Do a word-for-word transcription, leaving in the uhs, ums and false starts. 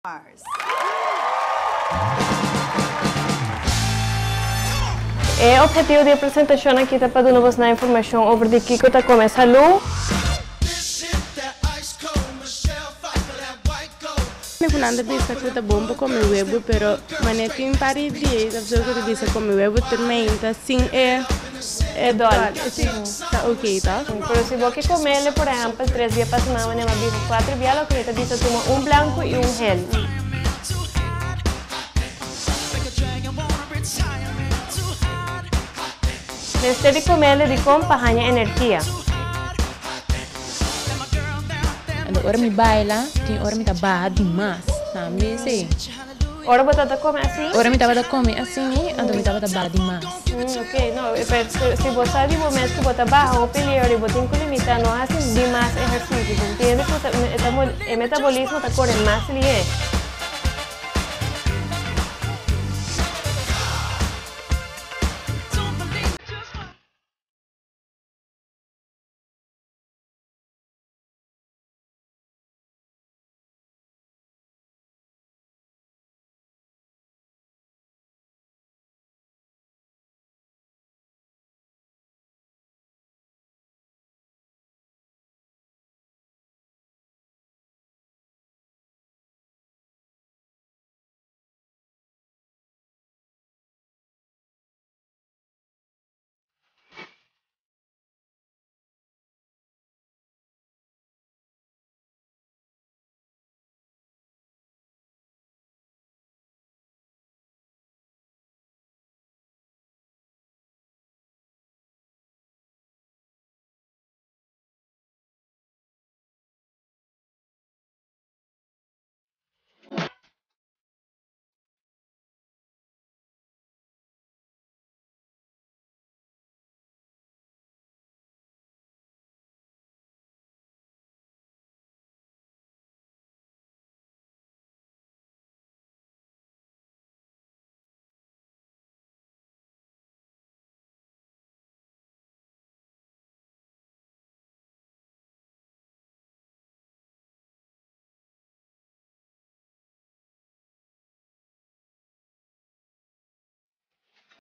O objetivo da apresentação aqui é para dar-vos informação sobre o que está começando. Nanda disse que está bom para comer webo, mas mané tem pari dias, a pessoa que disse comer webo também, então assim é é dólar. Tá ok, tá? Mas se você comer, por exemplo, três dias para semana, né, mas quatro dias, o que diz toma um branco e um gel. Neste de comer, de comprar energia. Ora me baila, tem hora me tá barra demais, sabe? Sim. Ora você tá comendo assim? Ora me tava da come assim, ando me tava da barra demais. Hum, ok, não, se você de momento que você barra ou pelear e você tem que limitar, não assim demais exercício, entende? O metabolismo tá correndo mais ali é.